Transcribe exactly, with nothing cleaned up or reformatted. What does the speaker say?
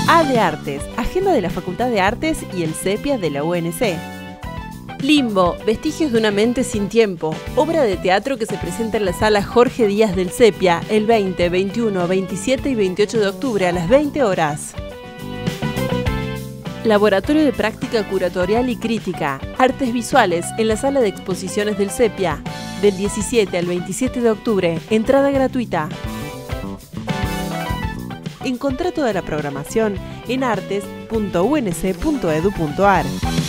A de Artes, agenda de la Facultad de Artes y el Sepia de la U N C. Limbo, vestigios de una mente sin tiempo, obra de teatro que se presenta en la sala Jorge Díaz del Sepia el veinte, veintiuno, veintisiete y veintiocho de octubre a las veinte horas. Laboratorio de Práctica Curatorial y Crítica, Artes Visuales en la sala de exposiciones del Sepia, del diecisiete al veintisiete de octubre, entrada gratuita. Encontrá toda la programación en artes punto u n c punto edu punto a r.